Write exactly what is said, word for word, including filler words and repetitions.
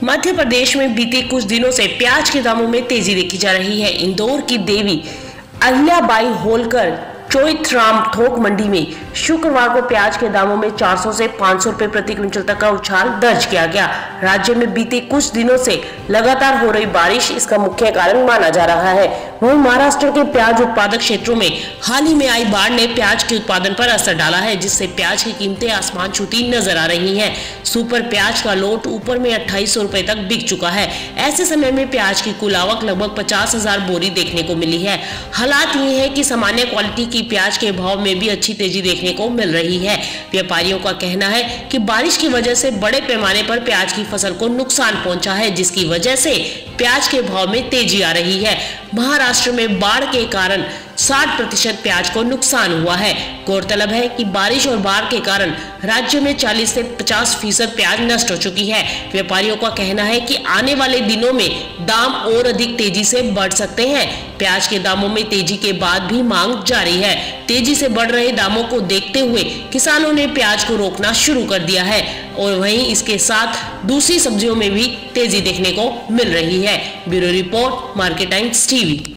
मध्य प्रदेश में बीते कुछ दिनों से प्याज के दामों में तेजी देखी जा रही है। इंदौर की देवी अहिल्याबाई होलकर चोइथराम थोक मंडी में शुक्रवार को प्याज के दामों में चार सौ से पाँच सौ रुपए प्रति क्विंटल तक का उछाल दर्ज किया गया। राज्य में बीते कुछ दिनों से लगातार हो रही बारिश इसका मुख्य कारण माना जा रहा है। वहीं महाराष्ट्र के प्याज उत्पादक क्षेत्रों में हाल ही में आई बाढ़ ने प्याज के उत्पादन पर असर डाला है, जिससे प्याज की कीमतें आसमान छूती नजर आ रही हैं। सुपर प्याज का लोट ऊपर में अट्ठाईस सौ रुपए तक बिक चुका है। ऐसे समय में प्याज की कुल आवक लगभग पचास हजार बोरी देखने को मिली है। हालात ये है कि सामान्य क्वालिटी की प्याज के भाव में भी अच्छी तेजी देखने को मिल रही है। व्यापारियों का कहना है कि बारिश की वजह से बड़े पैमाने पर प्याज की फसल को नुकसान पहुंचा है, जिसकी वजह से प्याज के भाव में तेजी आ रही है। महाराष्ट्र में बाढ़ के कारण साठ प्रतिशत प्याज को नुकसान हुआ है। गौरतलब है कि बारिश और बाढ़ के कारण राज्य में चालीस से पचास फीसद प्याज नष्ट हो चुकी है। व्यापारियों का कहना है कि आने वाले दिनों में दाम और अधिक तेजी से बढ़ सकते हैं। प्याज के दामों में तेजी के बाद भी मांग जारी है। तेजी से बढ़ रहे दामों को देखते हुए किसानों ने प्याज को रोकना शुरू कर दिया है और वहीं इसके साथ दूसरी सब्जियों में भी तेजी देखने को मिल रही है। Bureau report, market times TV.